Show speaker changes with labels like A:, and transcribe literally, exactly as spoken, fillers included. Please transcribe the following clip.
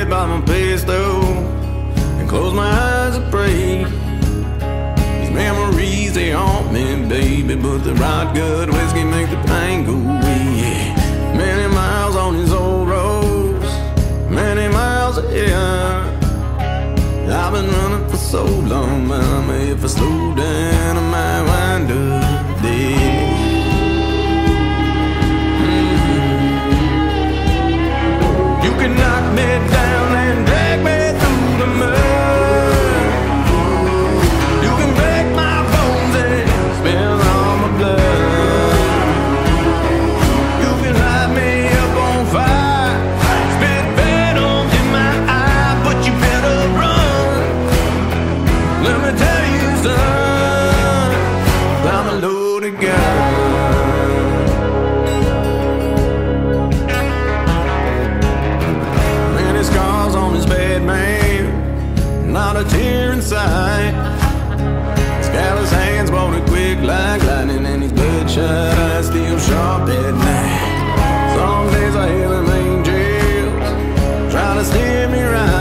A: bed by my pistol and close my eyes and pray. These memories, they haunt me, baby, but the right good whiskey make the pain go away. Yeah. Many miles on these old roads, many miles ahead. I've been running for so long, mama, if I slow down I might wind up dead. Mm-hmm. You can knock me down and drag me through the mud. You can break my bones and spill all my blood. You can light me up on fire, spit venom in my eye, but you better run. Let me tell you, son, I'm a loaded gun. Many scars on his bed, man, not a tear in sight. His callous hands bolted quick like lightning, and his bloodshot eyes still sharp at night. Some days I hear them angels trying to steer me right.